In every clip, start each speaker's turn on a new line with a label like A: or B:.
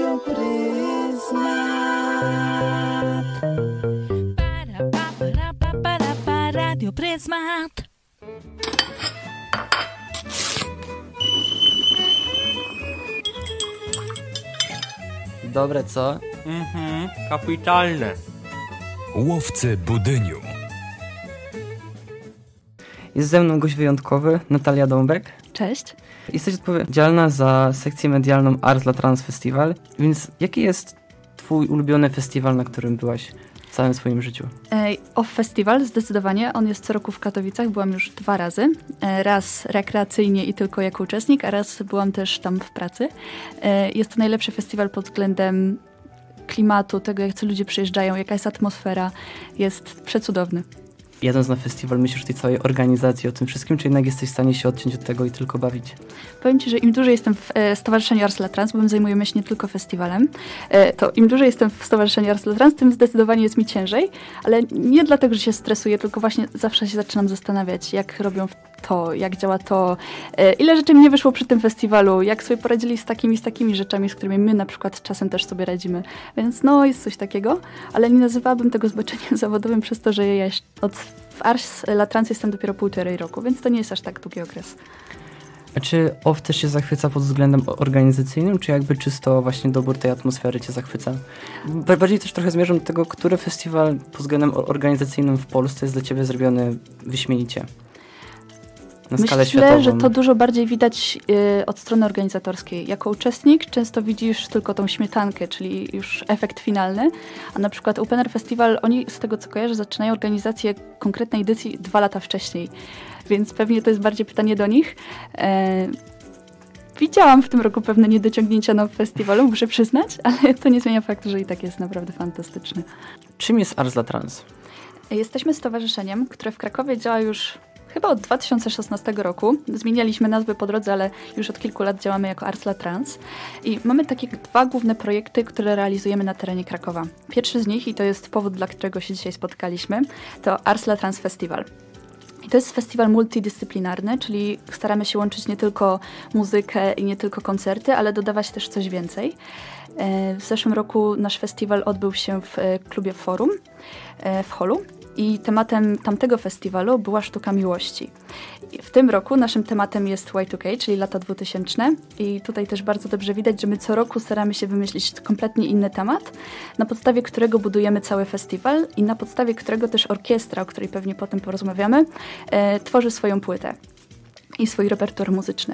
A: Radio Pryzmat.
B: Dobre, co?
C: Kapitalne.
D: Łowcy budyniu.
B: Jest ze mną gość wyjątkowy, Natalia Dąbrek.
E: Cześć.
B: Jesteś odpowiedzialna za sekcję medialną Ars La Trans Festival, więc jaki jest twój ulubiony festiwal, na którym byłaś w całym swoim życiu?
E: Off Festival, zdecydowanie. On jest co roku w Katowicach. Byłam już 2 razy. Raz rekreacyjnie i tylko jako uczestnik, a raz byłam też tam w pracy. Jest to najlepszy festiwal pod względem klimatu, tego jak ludzie przyjeżdżają, jaka jest atmosfera. Jest przecudowny.
B: Jadąc na festiwal, myślisz o tej całej organizacji, o tym wszystkim, czy jednak jesteś w stanie się odciąć od tego i tylko bawić?
E: Powiem Ci, że im dłużej jestem w Stowarzyszeniu Ars La Trans, bo my zajmujemy się nie tylko festiwalem, to im dłużej jestem w Stowarzyszeniu Ars La Trans, tym zdecydowanie jest mi ciężej, ale nie dlatego, że się stresuję, tylko właśnie zawsze się zaczynam zastanawiać, jak robią to, jak działa to, ile rzeczy mi nie wyszło przy tym festiwalu, jak sobie poradzili z takimi rzeczami, z którymi my na przykład czasem też sobie radzimy. Więc no, jest coś takiego, ale nie nazywałabym tego zboczeniem zawodowym przez to, że ja w Ars La Trans jestem dopiero 1,5 roku, więc to nie jest aż tak długi okres.
B: A czy OFF też się zachwyca pod względem organizacyjnym, czy jakby czysto właśnie dobór tej atmosfery cię zachwyca? Bardziej też trochę zmierzam do tego, który festiwal pod względem organizacyjnym w Polsce jest dla ciebie zrobiony wyśmienicie? Na skalę światową.
E: Myślę, że to dużo bardziej widać od strony organizatorskiej. Jako uczestnik często widzisz tylko tą śmietankę, czyli już efekt finalny, a na przykład Open Air Festival, oni z tego co kojarzę, zaczynają organizację konkretnej edycji 2 lata wcześniej, więc pewnie to jest bardziej pytanie do nich. Widziałam w tym roku pewne niedociągnięcia na festiwalu, muszę przyznać, ale to nie zmienia faktu, że i tak jest naprawdę fantastyczny.
B: Czym jest Ars La Trans?
E: Jesteśmy stowarzyszeniem, które w Krakowie działa już chyba od 2016 roku. Zmienialiśmy nazwy po drodze, ale już od kilku lat działamy jako Ars La Trans. I mamy takie 2 główne projekty, które realizujemy na terenie Krakowa. Pierwszy z nich, i to jest powód, dla którego się dzisiaj spotkaliśmy, to Ars La Trans Festival. I to jest festiwal multidyscyplinarny, czyli staramy się łączyć nie tylko muzykę i nie tylko koncerty, ale dodawać też coś więcej. W zeszłym roku nasz festiwal odbył się w klubie Forum w Holu. I tematem tamtego festiwalu była sztuka miłości. I w tym roku naszym tematem jest Y2K, czyli lata 2000. I tutaj też bardzo dobrze widać, że my co roku staramy się wymyślić kompletnie inny temat, na podstawie którego budujemy cały festiwal i na podstawie którego też orkiestra, o której pewnie potem porozmawiamy, tworzy swoją płytę i swój repertuar muzyczny.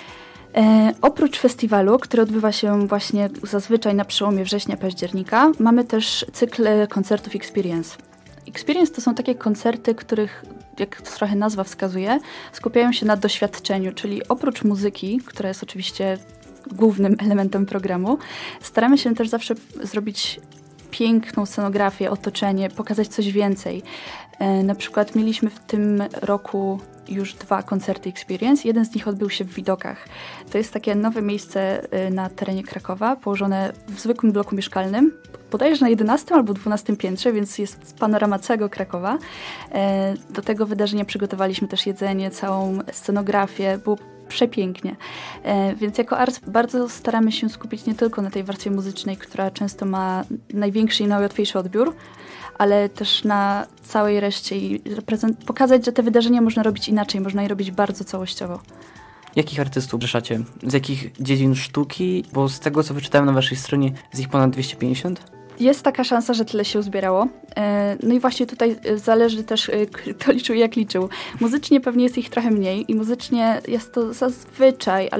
E: Oprócz festiwalu, który odbywa się właśnie zazwyczaj na przełomie września-października, mamy też cykl koncertów Experience. Experience to są takie koncerty, których, jak trochę nazwa wskazuje, skupiają się na doświadczeniu, czyli oprócz muzyki, która jest oczywiście głównym elementem programu, staramy się też zawsze zrobić piękną scenografię, otoczenie, pokazać coś więcej. Na przykład mieliśmy w tym roku już 2 koncerty Experience. Jeden z nich odbył się w Widokach. To jest takie nowe miejsce na terenie Krakowa, położone w zwykłym bloku mieszkalnym, bodajże na 11 albo 12 piętrze, więc jest panorama całego Krakowa. Do tego wydarzenia przygotowaliśmy też jedzenie, całą scenografię. Było przepięknie. Więc jako Ars bardzo staramy się skupić nie tylko na tej warstwie muzycznej, która często ma największy i najłatwiejszy odbiór, ale też na całej reszcie i pokazać, że te wydarzenia można robić inaczej, można je robić bardzo całościowo.
B: Jakich artystów zrzeszacie? Z jakich dziedzin sztuki? Bo z tego, co wyczytałem na waszej stronie, jest ich ponad 250?
E: Jest taka szansa, że tyle się uzbierało. No i właśnie tutaj zależy też, kto liczył i jak liczył. Muzycznie pewnie jest ich trochę mniej i muzycznie jest to zazwyczaj,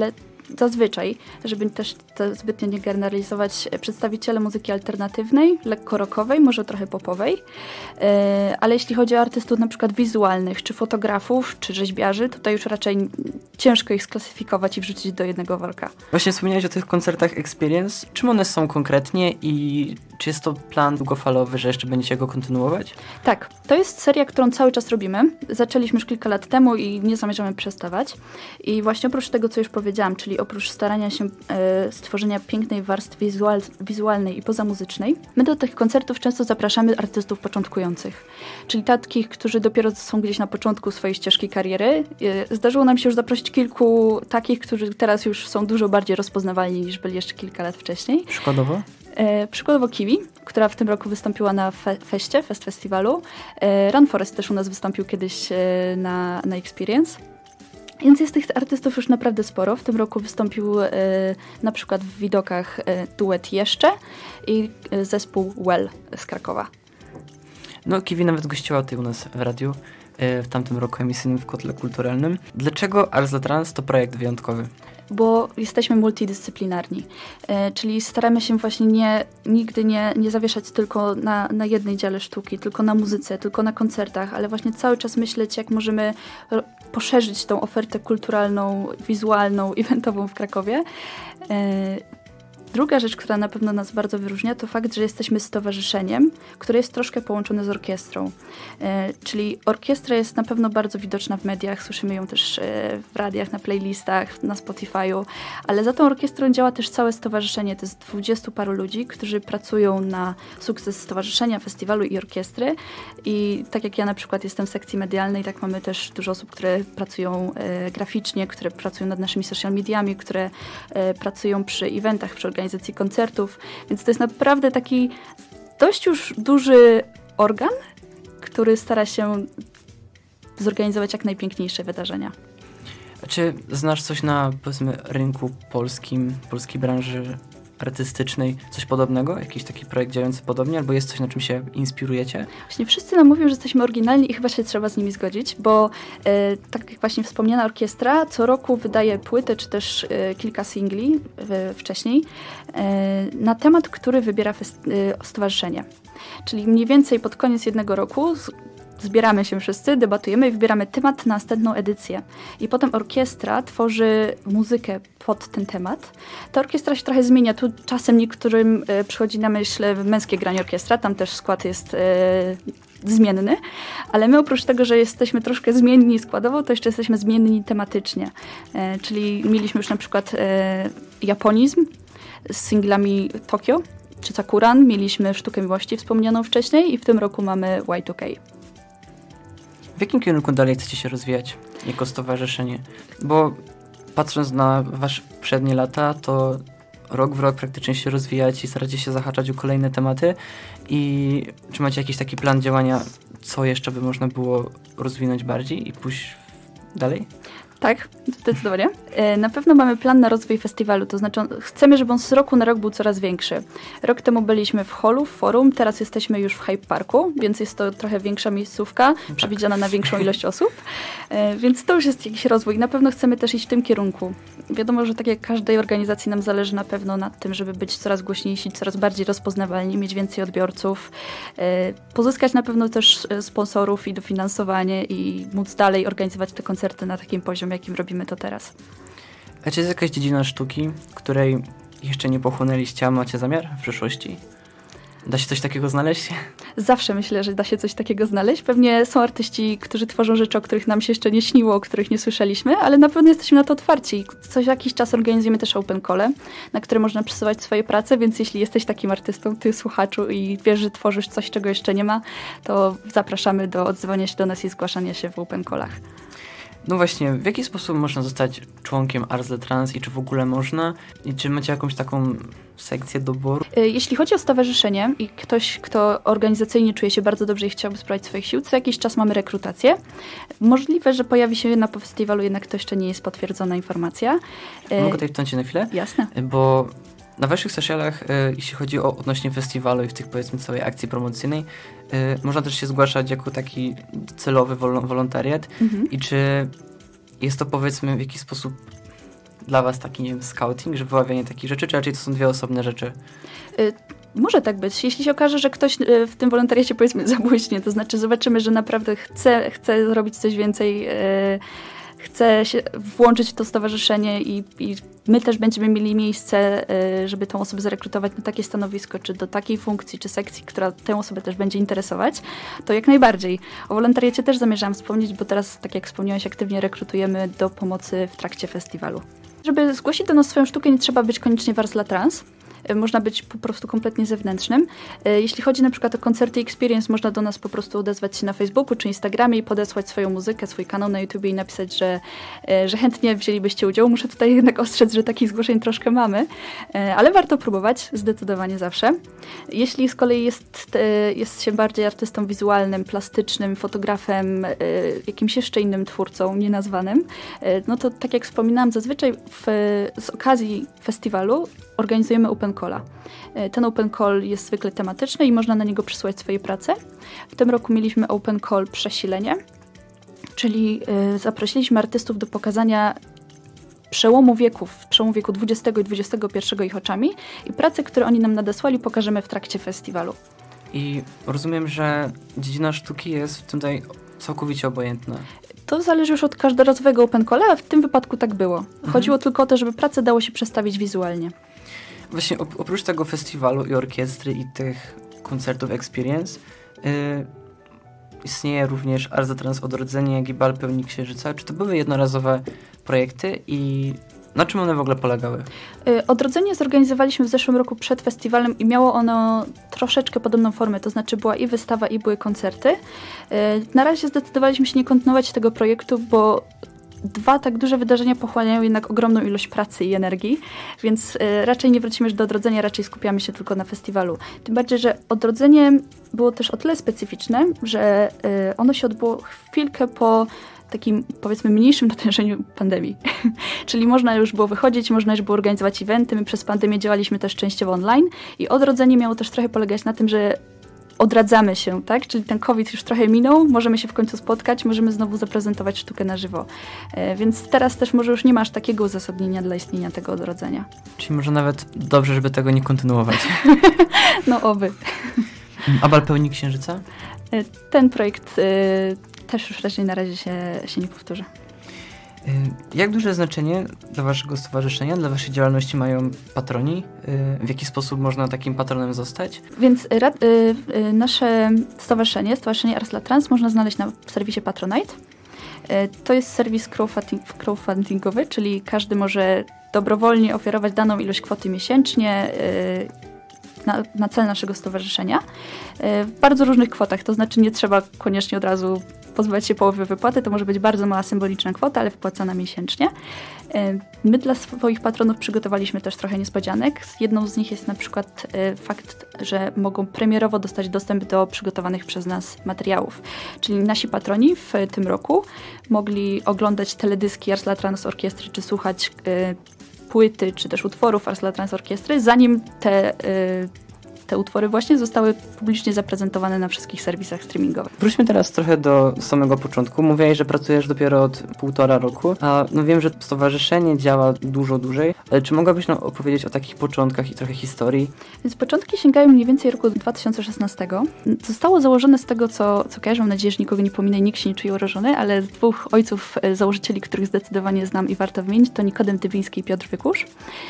E: żeby też to zbytnio nie generalizować, przedstawiciele muzyki alternatywnej, lekko rockowej, może trochę popowej, ale jeśli chodzi o artystów na przykład wizualnych, czy fotografów, czy rzeźbiarzy, tutaj już raczej ciężko ich sklasyfikować i wrzucić do jednego worka.
B: Właśnie wspomniałeś o tych koncertach Experience. Czym one są konkretnie i czy jest to plan długofalowy, że jeszcze będziecie go kontynuować?
E: Tak, to jest seria, którą cały czas robimy. Zaczęliśmy już kilka lat temu i nie zamierzamy przestawać. I właśnie oprócz tego, co już powiedziałam, czyli oprócz starania się stworzenia pięknej warstwy wizualnej i pozamuzycznej, my do tych koncertów często zapraszamy artystów początkujących. Czyli takich, którzy dopiero są gdzieś na początku swojej ścieżki kariery. Zdarzyło nam się już zaprosić kilku takich, którzy teraz już są dużo bardziej rozpoznawalni niż byli jeszcze kilka lat wcześniej.
B: Przykładowo?
E: Przykładowo Kiwi, która w tym roku wystąpiła na festiwalu. Run Forest też u nas wystąpił kiedyś na Experience. Więc jest tych artystów już naprawdę sporo. W tym roku wystąpił na przykład w widokach duet Jeszcze i zespół Well z Krakowa.
B: No, Kiwi nawet gościła tutaj u nas w radiu w tamtym roku emisyjnym w Kotle Kulturalnym. Dlaczego Ars dla Trans to projekt wyjątkowy?
E: Bo jesteśmy multidyscyplinarni, czyli staramy się właśnie nigdy nie zawieszać tylko na jednej dziale sztuki, tylko na muzyce, tylko na koncertach, ale właśnie cały czas myśleć, jak możemy poszerzyć tą ofertę kulturalną, wizualną, eventową w Krakowie. Druga rzecz, która na pewno nas bardzo wyróżnia, to fakt, że jesteśmy stowarzyszeniem, które jest troszkę połączone z orkiestrą. Czyli orkiestra jest na pewno bardzo widoczna w mediach, słyszymy ją też w radiach, na playlistach, na Spotify'u, ale za tą orkiestrą działa też całe stowarzyszenie. To jest 20 paru ludzi, którzy pracują na sukces stowarzyszenia, festiwalu i orkiestry. I tak jak ja na przykład jestem w sekcji medialnej, tak mamy też dużo osób, które pracują graficznie, które pracują nad naszymi social mediami, które pracują przy eventach, przy organizacji koncertów, więc to jest naprawdę taki dość już duży organ, który stara się zorganizować jak najpiękniejsze wydarzenia.
B: A czy znasz coś na, powiedzmy, rynku polskim, polskiej branży artystycznej, coś podobnego? Jakiś taki projekt działający podobnie? Albo jest coś, na czym się inspirujecie?
E: Właśnie wszyscy nam mówią, że jesteśmy oryginalni i chyba się trzeba z nimi zgodzić, bo tak jak właśnie wspomniana orkiestra co roku wydaje płytę, czy też kilka singli wcześniej na temat, który wybiera stowarzyszenie. Czyli mniej więcej pod koniec jednego roku zbieramy się wszyscy, debatujemy i wybieramy temat na następną edycję. I potem orkiestra tworzy muzykę pod ten temat. Ta orkiestra się trochę zmienia. Tu czasem niektórym przychodzi na myśl męskie granie orkiestra, tam też skład jest zmienny, ale my oprócz tego, że jesteśmy troszkę zmienni składowo, to jeszcze jesteśmy zmienni tematycznie. Czyli mieliśmy już na przykład japonizm z singlami Tokio czy Sakuran, mieliśmy Sztukę Miłości wspomnianą wcześniej i w tym roku mamy Y2K.
B: W jakim kierunku dalej chcecie się rozwijać jako stowarzyszenie? Bo patrząc na wasze przednie lata, to rok w rok praktycznie się rozwijać i staracie się zahaczać o kolejne tematy. I czy macie jakiś taki plan działania, co jeszcze by można było rozwinąć bardziej i pójść dalej?
E: Tak, zdecydowanie. Na pewno mamy plan na rozwój festiwalu, to znaczy chcemy, żeby on z roku na rok był coraz większy. Rok temu byliśmy w hallu, w forum, teraz jesteśmy już w Hype Parku, więc jest to trochę większa miejscówka, przewidziana na większą ilość osób, więc to już jest jakiś rozwój. Na pewno chcemy też iść w tym kierunku. Wiadomo, że tak jak każdej organizacji nam zależy na pewno na tym, żeby być coraz głośniejsi, coraz bardziej rozpoznawalni, mieć więcej odbiorców, pozyskać na pewno też sponsorów i dofinansowanie i móc dalej organizować te koncerty na takim poziomie, jakim robimy to teraz.
B: A czy jest jakaś dziedzina sztuki, której jeszcze nie pochłonęliście, a macie zamiar w przyszłości? Da się coś takiego znaleźć?
E: Zawsze myślę, że da się coś takiego znaleźć. Pewnie są artyści, którzy tworzą rzeczy, o których nam się jeszcze nie śniło, o których nie słyszeliśmy, ale na pewno jesteśmy na to otwarci. Co jakiś czas organizujemy też open call, na które można przesyłać swoje prace, więc jeśli jesteś takim artystą, ty słuchaczu i wiesz, że tworzysz coś, czego jeszcze nie ma, to zapraszamy do odzywania się do nas i zgłaszania się w open callach.
B: No właśnie, w jaki sposób można zostać członkiem Ars dla Trans i czy w ogóle można? I czy macie jakąś taką sekcję doboru?
E: Jeśli chodzi o stowarzyszenie i ktoś, kto organizacyjnie czuje się bardzo dobrze i chciałby sprawdzić swoich sił, co jakiś czas mamy rekrutację. Możliwe, że pojawi się na festiwalu, jednak to jeszcze nie jest potwierdzona informacja.
B: Mogę tutaj wtrącić na chwilę?
E: Jasne.
B: Bo na waszych socialach, jeśli chodzi o odnośnie festiwalu i w tych, powiedzmy, całej akcji promocyjnej, można też się zgłaszać jako taki celowy wolontariat. I czy jest to, powiedzmy, w jakiś sposób dla was taki, nie wiem, scouting, że wyławianie takich rzeczy, czy raczej to są dwie osobne rzeczy?
E: Może tak być. Jeśli się okaże, że ktoś w tym wolontariacie, powiedzmy, zabłyśnie, to znaczy zobaczymy, że naprawdę chce zrobić coś więcej chce się włączyć w to stowarzyszenie i my też będziemy mieli miejsce, żeby tą osobę zarekrutować na takie stanowisko, czy do takiej funkcji, czy sekcji, która tę osobę też będzie interesować, to jak najbardziej. O wolontariacie też zamierzałam wspomnieć, bo teraz, tak jak wspomniałaś, aktywnie rekrutujemy do pomocy w trakcie festiwalu. Żeby zgłosić do nas swoją sztukę, nie trzeba być koniecznie w Ars La Trans. Można być po prostu kompletnie zewnętrznym. Jeśli chodzi na przykład o koncerty Experience, można do nas po prostu odezwać się na Facebooku czy Instagramie i podesłać swoją muzykę, swój kanał na YouTubie i napisać, że chętnie wzięlibyście udział. Muszę tutaj jednak ostrzec, że takich zgłoszeń troszkę mamy, ale warto próbować, zdecydowanie zawsze. Jeśli z kolei jest się bardziej artystą wizualnym, plastycznym, fotografem, jakimś jeszcze innym twórcą, nienazwanym, no to tak jak wspominałam, zazwyczaj z okazji festiwalu organizujemy open calla. Ten open call jest zwykle tematyczny i można na niego przysłać swoje prace. W tym roku mieliśmy open call Przesilenie, czyli zaprosiliśmy artystów do pokazania przełomu wieku XX i XXI ich oczami i prace, które oni nam nadesłali, pokażemy w trakcie festiwalu.
B: I rozumiem, że dziedzina sztuki jest tutaj całkowicie obojętna.
E: To zależy już od każdorazowego open calla, a w tym wypadku tak było. Chodziło tylko o to, żeby pracę dało się przedstawić wizualnie.
B: Właśnie oprócz tego festiwalu i orkiestry i tych koncertów Experience istnieje również Ars La Trans Odrodzenie, jak i Bal Pełni Księżyca. Czy to były jednorazowe projekty i na czym one w ogóle polegały?
E: Odrodzenie zorganizowaliśmy w zeszłym roku przed festiwalem i miało ono troszeczkę podobną formę, to znaczy była i wystawa, i były koncerty. Na razie zdecydowaliśmy się nie kontynuować tego projektu, bo dwa tak duże wydarzenia pochłaniają jednak ogromną ilość pracy i energii, więc raczej nie wrócimy już do Odrodzenia, raczej skupiamy się tylko na festiwalu. Tym bardziej, że Odrodzenie było też o tyle specyficzne, że ono się odbyło chwilkę po takim, powiedzmy, mniejszym natężeniu pandemii. Czyli można już było wychodzić, można już było organizować eventy. My przez pandemię działaliśmy też częściowo online i Odrodzenie miało też trochę polegać na tym, że odradzamy się, tak? Czyli ten COVID już trochę minął, możemy się w końcu spotkać, możemy znowu zaprezentować sztukę na żywo. Więc teraz też może już nie masz takiego uzasadnienia dla istnienia tego Odrodzenia.
B: Czyli może nawet dobrze, żeby tego nie kontynuować.
E: No oby.
B: A Bal Pełni Księżyca?
E: Ten projekt też już raczej na razie się nie powtórzy.
B: Jak duże znaczenie dla waszego stowarzyszenia, dla waszej działalności mają patroni? W jaki sposób można takim patronem zostać?
E: Więc nasze stowarzyszenie Ars La Trans można znaleźć na serwisie Patronite. To jest serwis crowdfundingowy, czyli każdy może dobrowolnie ofiarować daną ilość kwoty miesięcznie na cel naszego stowarzyszenia w bardzo różnych kwotach, to znaczy nie trzeba koniecznie od razu pozbywać się połowy wypłaty, to może być bardzo mała symboliczna kwota, ale wpłacana miesięcznie. My dla swoich patronów przygotowaliśmy też trochę niespodzianek. Jedną z nich jest na przykład fakt, że mogą premierowo dostać dostęp do przygotowanych przez nas materiałów. Czyli nasi patroni w tym roku mogli oglądać teledyski Ars La Trans Orkiestry, czy słuchać płyty, czy też utworów Ars La Trans Orkiestry, zanim te utwory właśnie zostały publicznie zaprezentowane na wszystkich serwisach streamingowych.
B: Wróćmy teraz trochę do samego początku. Mówiłeś, że pracujesz dopiero od 1,5 roku, a no wiem, że stowarzyszenie działa dużo dłużej, ale czy mogłabyś nam opowiedzieć o takich początkach i trochę historii?
E: Więc początki sięgają mniej więcej roku 2016. Zostało założone z tego, co kojarzę, mam nadzieję, że nikogo nie pominę, nikt się nie czuje urażony, ale z dwóch ojców założycieli, których zdecydowanie znam i warto wymienić, to Nikodem Tybiński i Piotr Wykurz.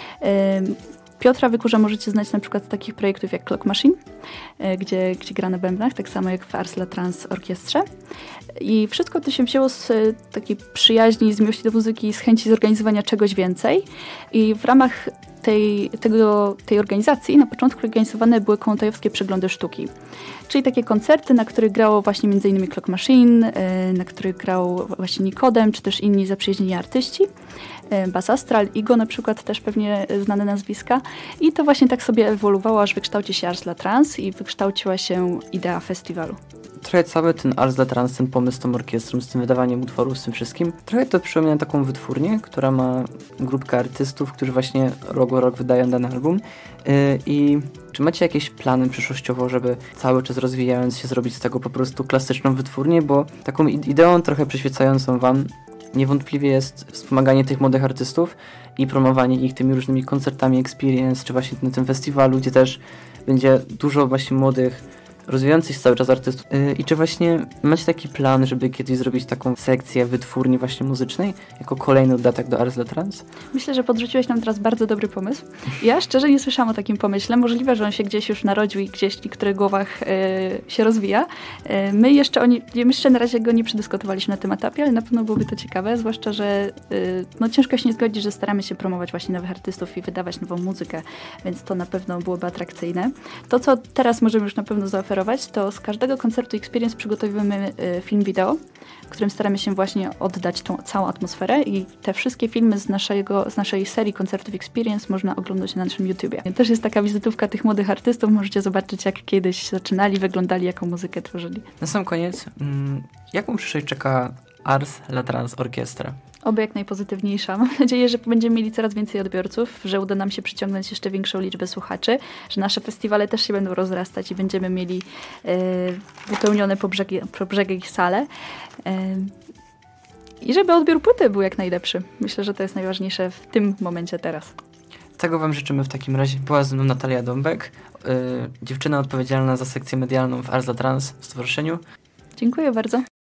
E: Piotra Wykurza możecie znać na przykład z takich projektów jak Clock Machine, gdzie gra na bębnach, tak samo jak w Ars La Trans Orkiestrze. I wszystko to się wzięło z takiej przyjaźni, z miłości do muzyki, z chęci zorganizowania czegoś więcej. I w ramach tej organizacji na początku organizowane były kołątajowskie przeglądy sztuki. Czyli takie koncerty, na których grało właśnie m.in. Clock Machine, na których grał właśnie Nikodem, czy też inni zaprzyjaźnieni artyści. Bas Astral, Igo na przykład, też pewnie znane nazwiska. I to właśnie tak sobie ewoluowało, aż wykształci się Ars La Trans i wykształciła się idea festiwalu.
B: Trochę cały ten Ars La Trans, ten pomysł z tą orkiestrą, z tym wydawaniem utworów, z tym wszystkim, trochę to przypomina taką wytwórnię, która ma grupkę artystów, którzy właśnie rok o rok wydają dany album. I czy macie jakieś plany przyszłościowo, żeby cały czas rozwijając się zrobić z tego po prostu klasyczną wytwórnię, bo taką ideą trochę przyświecającą wam niewątpliwie jest wspomaganie tych młodych artystów i promowanie ich tymi różnymi koncertami Experience, czy właśnie na tym festiwalu, gdzie też będzie dużo właśnie młodych rozwijających się cały czas artystów. I czy właśnie macie taki plan, żeby kiedyś zrobić taką sekcję wytwórni właśnie muzycznej, jako kolejny dodatek do Ars La Trans?
E: Myślę, że podrzuciłeś nam teraz bardzo dobry pomysł. Ja szczerze nie słyszałam o takim pomyśle. Możliwe, że on się gdzieś już narodził i gdzieś w niektórych głowach się rozwija. My jeszcze na razie go nie przedyskutowaliśmy na tym etapie, ale na pewno byłoby to ciekawe, zwłaszcza, że ciężko się nie zgodzić, że staramy się promować właśnie nowych artystów i wydawać nową muzykę, więc to na pewno byłoby atrakcyjne. To, co teraz możemy już na pewno zaoferować, to z każdego koncertu Experience przygotowujemy film wideo, w którym staramy się właśnie oddać tą całą atmosferę i te wszystkie filmy z naszej serii koncertów Experience można oglądać na naszym YouTubie. Też jest taka wizytówka tych młodych artystów, możecie zobaczyć, jak kiedyś zaczynali, wyglądali, jaką muzykę tworzyli.
B: Na sam koniec, jaką przyszłość czeka Ars La Trans Orkiestra?
E: Oby jak najpozytywniejsza. Mam nadzieję, że będziemy mieli coraz więcej odbiorców, że uda nam się przyciągnąć jeszcze większą liczbę słuchaczy, że nasze festiwale też się będą rozrastać i będziemy mieli wypełnione po brzegi ich sale. I żeby odbiór płyty był jak najlepszy. Myślę, że to jest najważniejsze w tym momencie teraz.
B: Tego wam życzymy w takim razie. Była ze mną Natalia Dąbek, dziewczyna odpowiedzialna za sekcję medialną w Ars La Trans w stowarzyszeniu.
E: Dziękuję bardzo.